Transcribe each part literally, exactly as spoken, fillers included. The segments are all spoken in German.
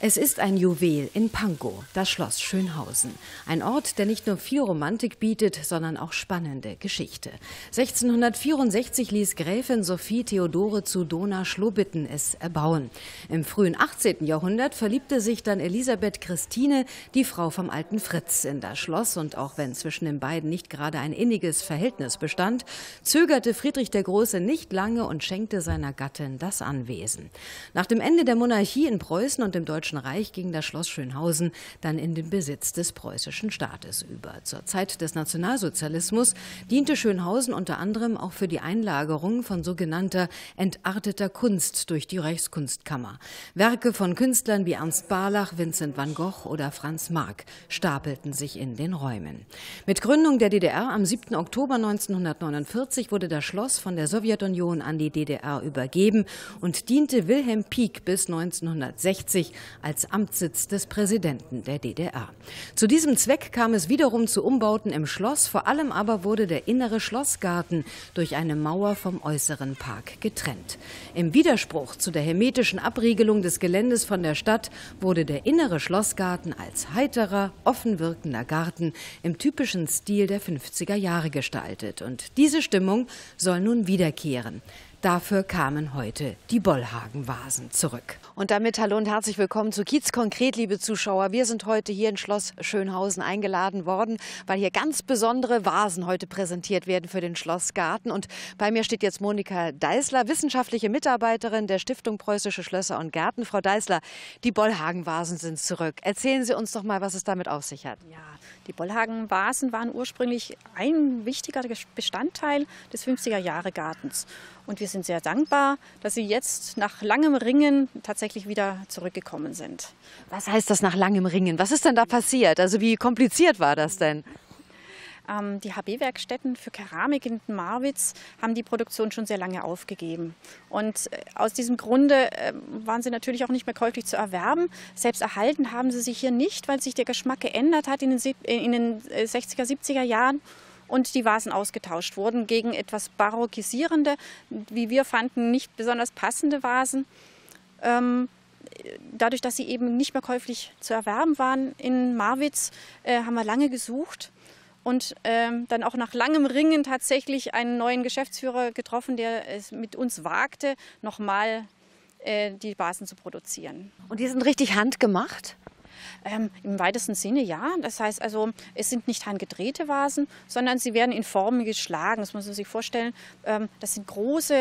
Es ist ein Juwel in Pankow, das Schloss Schönhausen. Ein Ort, der nicht nur viel Romantik bietet, sondern auch spannende Geschichte. sechzehnhundertvierundsechzig ließ Gräfin Sophie Theodore zu Dohna-Schlobitten es erbauen. Im frühen achtzehnten Jahrhundert verliebte sich dann Elisabeth Christine, die Frau vom alten Fritz, in das Schloss. Und auch wenn zwischen den beiden nicht gerade ein inniges Verhältnis bestand, zögerte Friedrich der Große nicht lange und schenkte seiner Gattin das Anwesen. Nach dem Ende der Monarchie in Preußen und dem Deutschen Reich ging das Schloss Schönhausen dann in den Besitz des preußischen Staates über. Zur Zeit des Nationalsozialismus diente Schönhausen unter anderem auch für die Einlagerung von sogenannter entarteter Kunst durch die Reichskunstkammer. Werke von Künstlern wie Ernst Barlach, Vincent van Gogh oder Franz Marc stapelten sich in den Räumen. Mit Gründung der D D R am siebten Oktober neunzehnhundertneunundvierzig wurde das Schloss von der Sowjetunion an die D D R übergeben und diente Wilhelm Pieck bis neunzehnhundertsechzig als Amtssitz des Präsidenten der D D R. Zu diesem Zweck kam es wiederum zu Umbauten im Schloss, vor allem aber wurde der innere Schlossgarten durch eine Mauer vom äußeren Park getrennt. Im Widerspruch zu der hermetischen Abriegelung des Geländes von der Stadt wurde der innere Schlossgarten als heiterer, offen wirkender Garten im typischen Stil der fünfziger Jahre gestaltet. Und diese Stimmung soll nun wiederkehren. Dafür kamen heute die Bollhagen-Vasen zurück. Und damit hallo und herzlich willkommen zu Kiez konkret, liebe Zuschauer. Wir sind heute hier in Schloss Schönhausen eingeladen worden, weil hier ganz besondere Vasen heute präsentiert werden für den Schlossgarten. Und bei mir steht jetzt Monika Deißler, wissenschaftliche Mitarbeiterin der Stiftung Preußische Schlösser und Gärten. Frau Deißler, die Bollhagen-Vasen sind zurück. Erzählen Sie uns doch mal, was es damit auf sich hat. Ja, die Bollhagen-Vasen waren ursprünglich ein wichtiger Bestandteil des fünfziger-Jahre-Gartens. Und wir sind sehr dankbar, dass sie jetzt nach langem Ringen tatsächlich wieder zurückgekommen sind. Was heißt das nach langem Ringen? Was ist denn da passiert? Also wie kompliziert war das denn? Ähm, die H B-Werkstätten für Keramik in Marwitz haben die Produktion schon sehr lange aufgegeben. Und äh, aus diesem Grunde äh, waren sie natürlich auch nicht mehr käuflich zu erwerben. Selbst erhalten haben sie sich hier nicht, weil sich der Geschmack geändert hat in den, in den sechziger, siebziger Jahren. Und die Vasen ausgetauscht wurden gegen etwas barockisierende, wie wir fanden, nicht besonders passende Vasen. Ähm, dadurch, dass sie eben nicht mehr käuflich zu erwerben waren in Marwitz, äh, haben wir lange gesucht und ähm, dann auch nach langem Ringen tatsächlich einen neuen Geschäftsführer getroffen, der es mit uns wagte, nochmal äh, die Vasen zu produzieren. Und die sind richtig handgemacht? Ähm, Im weitesten Sinne ja. Das heißt also, es sind nicht handgedrehte Vasen, sondern sie werden in Formen geschlagen. Das muss man sich vorstellen. Ähm, das sind große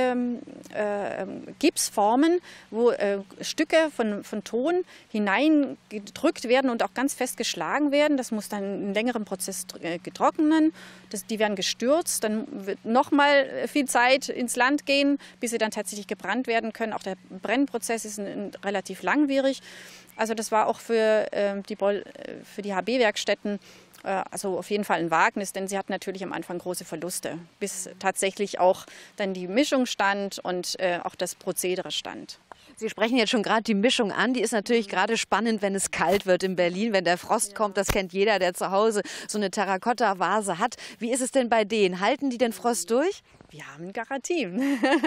äh, Gipsformen, wo äh, Stücke von, von Ton hineingedrückt werden und auch ganz fest geschlagen werden. Das muss dann in einem längeren Prozess äh, getrocknen. Das, die werden gestürzt. Dann wird nochmal viel Zeit ins Land gehen, bis sie dann tatsächlich gebrannt werden können. Auch der Brennprozess ist ein, ein relativ langwierig. Also das war auch für äh, die, Boll, für die H B-Werkstätten äh, also auf jeden Fall ein Wagnis, denn sie hatten natürlich am Anfang große Verluste, bis tatsächlich auch dann die Mischung stand und äh, auch das Prozedere stand. Sie sprechen jetzt schon gerade die Mischung an. Die ist natürlich gerade spannend, wenn es kalt wird in Berlin, wenn der Frost ja. kommt. Das kennt jeder, der zu Hause so eine Terrakotta-Vase hat. Wie ist es denn bei denen? Halten die den Frost durch? Wir haben Garantien.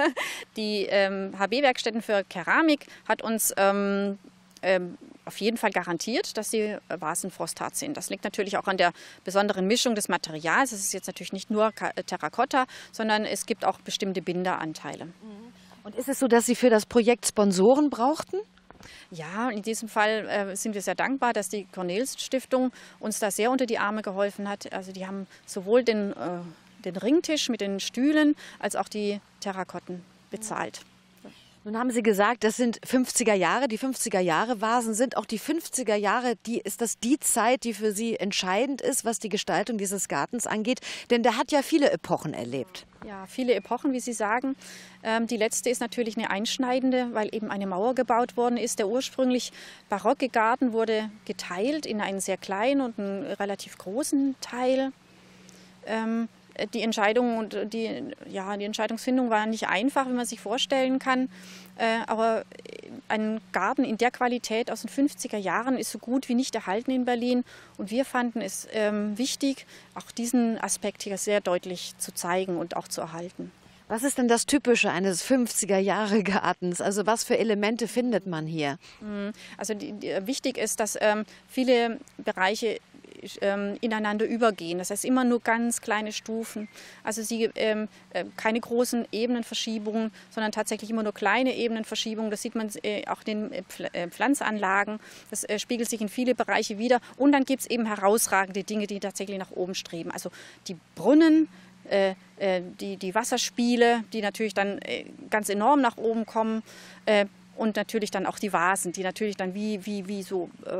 Die ähm, H B-Werkstätten für Keramik hat uns ähm, ähm, auf jeden Fall garantiert, dass die Vasen frosthart sind. Das liegt natürlich auch an der besonderen Mischung des Materials. Es ist jetzt natürlich nicht nur Terrakotta, sondern es gibt auch bestimmte Binderanteile. Und ist es so, dass Sie für das Projekt Sponsoren brauchten? Ja, in diesem Fall äh, sind wir sehr dankbar, dass die Cornels-Stiftung uns da sehr unter die Arme geholfen hat. Also die haben sowohl den, äh, den Ringtisch mit den Stühlen als auch die Terrakotten bezahlt. Nun haben Sie gesagt, das sind fünfziger Jahre. Die fünfziger Jahre Vasen sind auch die fünfziger Jahre. Die, ist das die Zeit, die für Sie entscheidend ist, was die Gestaltung dieses Gartens angeht? Denn der hat ja viele Epochen erlebt. Ja, viele Epochen, wie Sie sagen. Ähm, die letzte ist natürlich eine einschneidende, weil eben eine Mauer gebaut worden ist. Der ursprünglich barocke Garten wurde geteilt in einen sehr kleinen und einen relativ großen Teil. Ähm, Die Entscheidung und die, ja, die Entscheidungsfindung war nicht einfach, wie man sich vorstellen kann. Äh, aber ein Garten in der Qualität aus den fünfziger Jahren ist so gut wie nicht erhalten in Berlin. Und wir fanden es ähm, wichtig, auch diesen Aspekt hier sehr deutlich zu zeigen und auch zu erhalten. Was ist denn das Typische eines fünfziger-Jahre-Gartens? Also was für Elemente findet man hier? Also die, die, wichtig ist, dass ähm, viele Bereiche ähm, ineinander übergehen. Das heißt immer nur ganz kleine Stufen. Also sie, ähm, äh, keine großen Ebenenverschiebungen, sondern tatsächlich immer nur kleine Ebenenverschiebungen. Das sieht man äh, auch in den äh, Pfl äh, Pflanzanlagen. Das äh, spiegelt sich in viele Bereiche wider. Und dann gibt es eben herausragende Dinge, die tatsächlich nach oben streben. Also die Brunnen, Äh, äh, die, die Wasserspiele, die natürlich dann äh, ganz enorm nach oben kommen, äh, und natürlich dann auch die Vasen, die natürlich dann wie, wie, wie, so, äh,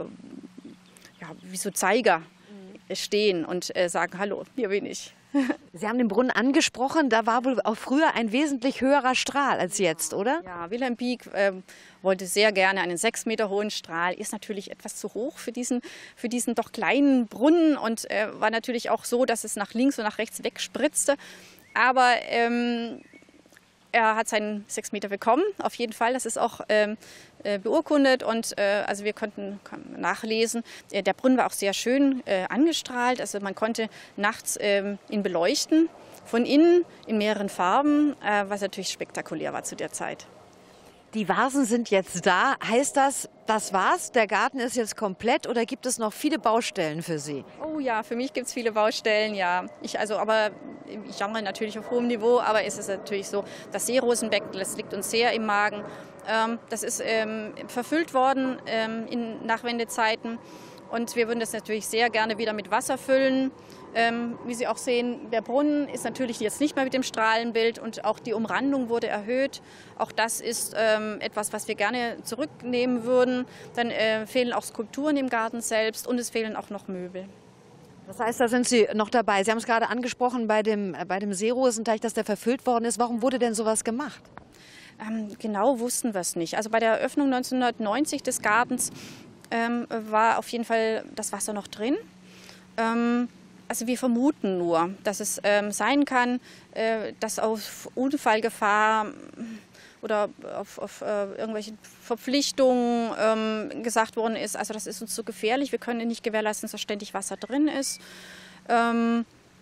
ja, wie so Zeiger mhm. stehen und äh, sagen, hallo, hier bin ich. Sie haben den Brunnen angesprochen, da war wohl auch früher ein wesentlich höherer Strahl als jetzt, oder? Ja, Wilhelm Pieck äh, wollte sehr gerne einen sechs Meter hohen Strahl, ist natürlich etwas zu hoch für diesen, für diesen doch kleinen Brunnen und äh, war natürlich auch so, dass es nach links und nach rechts wegspritzte. Aber ähm, er hat seinen sechs Meter bekommen, auf jeden Fall. Das ist auch ähm, äh, beurkundet und äh, also wir konnten nachlesen. Äh, der Brunnen war auch sehr schön äh, angestrahlt. Also man konnte nachts ähm, ihn beleuchten, von innen in mehreren Farben, äh, was natürlich spektakulär war zu der Zeit. Die Vasen sind jetzt da. Heißt das, das war's? Der Garten ist jetzt komplett oder gibt es noch viele Baustellen für Sie? Oh ja, für mich gibt es viele Baustellen, ja. Ich, also, aber ich jammere natürlich auf hohem Niveau, aber es ist natürlich so, das Seerosenbecken, das liegt uns sehr im Magen. Ähm, das ist ähm, verfüllt worden ähm, in Nachwendezeiten und wir würden das natürlich sehr gerne wieder mit Wasser füllen. Ähm, wie Sie auch sehen, der Brunnen ist natürlich jetzt nicht mehr mit dem Strahlenbild und auch die Umrandung wurde erhöht. Auch das ist ähm, etwas, was wir gerne zurücknehmen würden. Dann äh, fehlen auch Skulpturen im Garten selbst und es fehlen auch noch Möbel. Das heißt, da sind Sie noch dabei. Sie haben es gerade angesprochen bei dem, bei dem Seerosenteich, dass der verfüllt worden ist. Warum wurde denn sowas gemacht? Ähm, genau wussten wir es nicht. Also bei der Eröffnung neunzehnhundertneunzig des Gartens ähm, war auf jeden Fall das Wasser noch drin. Ähm, Also wir vermuten nur, dass es ähm, sein kann, äh, dass auf Unfallgefahr oder auf, auf äh, irgendwelche Verpflichtungen ähm, gesagt worden ist, also das ist uns zu gefährlich, wir können nicht gewährleisten, dass ständig Wasser drin ist. Ähm,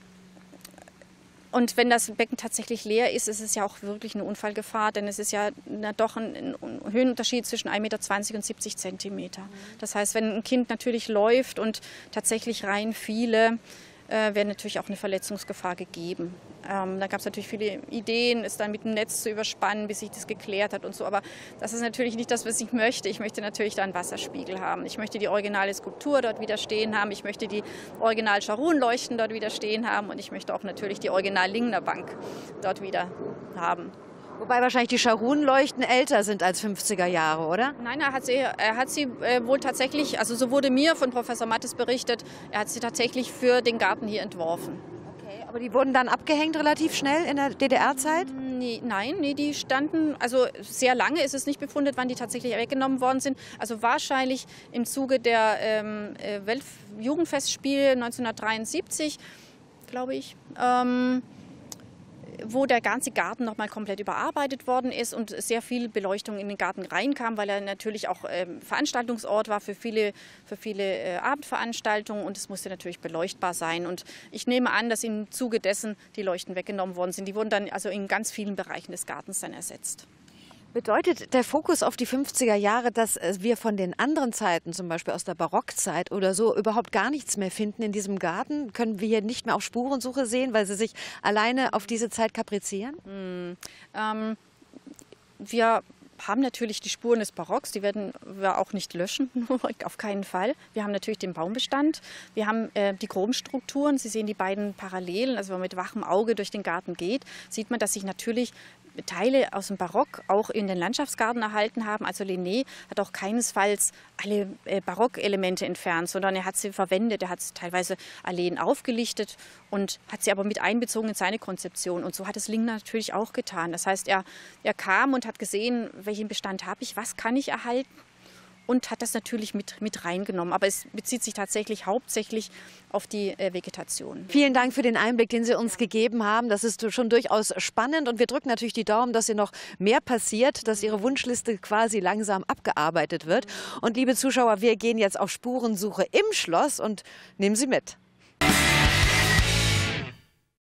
Und wenn das Becken tatsächlich leer ist, ist es ja auch wirklich eine Unfallgefahr, denn es ist ja na, doch ein, ein Höhenunterschied zwischen ein Meter zwanzig und siebzig Zentimeter. Das heißt, wenn ein Kind natürlich läuft und tatsächlich rein fiele, äh, wäre natürlich auch eine Verletzungsgefahr gegeben. Ähm, da gab es natürlich viele Ideen, es dann mit dem Netz zu überspannen, bis sich das geklärt hat und so. Aber das ist natürlich nicht das, was ich möchte. Ich möchte natürlich da einen Wasserspiegel haben. Ich möchte die originale Skulptur dort wieder stehen haben. Ich möchte die original Scharun-Leuchten dort wieder stehen haben. Und ich möchte auch natürlich die original Lingner Bank dort wieder haben. Wobei wahrscheinlich die Scharun-Leuchten älter sind als fünfziger Jahre, oder? Nein, er hat sie, er hat sie äh, wohl tatsächlich, also so wurde mir von Professor Mattes berichtet, er hat sie tatsächlich für den Garten hier entworfen. Okay, aber die wurden dann abgehängt relativ schnell in der D D R-Zeit? Nee, nein, nee, die standen, also sehr lange ist es nicht befunden, wann die tatsächlich weggenommen worden sind. Also wahrscheinlich im Zuge der ähm, Weltjugendfestspiele neunzehnhundertdreiundsiebzig, glaube ich. Ähm, wo der ganze Garten noch mal komplett überarbeitet worden ist und sehr viel Beleuchtung in den Garten reinkam, weil er natürlich auch ähm, Veranstaltungsort war für viele, für viele äh, Abendveranstaltungen und es musste natürlich beleuchtbar sein. Und ich nehme an, dass im Zuge dessen die Leuchten weggenommen worden sind. Die wurden dann also in ganz vielen Bereichen des Gartens dann ersetzt. Bedeutet der Fokus auf die fünfziger Jahre, dass wir von den anderen Zeiten, zum Beispiel aus der Barockzeit oder so, überhaupt gar nichts mehr finden in diesem Garten? Können wir hier nicht mehr auf Spurensuche sehen, weil sie sich alleine auf diese Zeit kaprizieren? Hm, ähm, wir haben natürlich die Spuren des Barocks, die werden wir auch nicht löschen, auf keinen Fall. Wir haben natürlich den Baumbestand, wir haben äh, die Grubenstrukturen. Sie sehen die beiden Parallelen, also wenn man mit wachem Auge durch den Garten geht, sieht man, dass sich natürlich Teile aus dem Barock auch in den Landschaftsgarten erhalten haben. Also Lenné hat auch keinesfalls alle äh, Barockelemente entfernt, sondern er hat sie verwendet. Er hat teilweise Alleen aufgelichtet und hat sie aber mit einbezogen in seine Konzeption. Und so hat es Lingner natürlich auch getan. Das heißt, er, er kam und hat gesehen, welchen Bestand habe ich, was kann ich erhalten, und hat das natürlich mit, mit reingenommen. Aber es bezieht sich tatsächlich hauptsächlich auf die äh, Vegetation. Vielen Dank für den Einblick, den Sie uns gegeben haben. Das ist schon durchaus spannend und wir drücken natürlich die Daumen, dass hier noch mehr passiert, dass Ihre Wunschliste quasi langsam abgearbeitet wird. Und liebe Zuschauer, wir gehen jetzt auf Spurensuche im Schloss und nehmen Sie mit.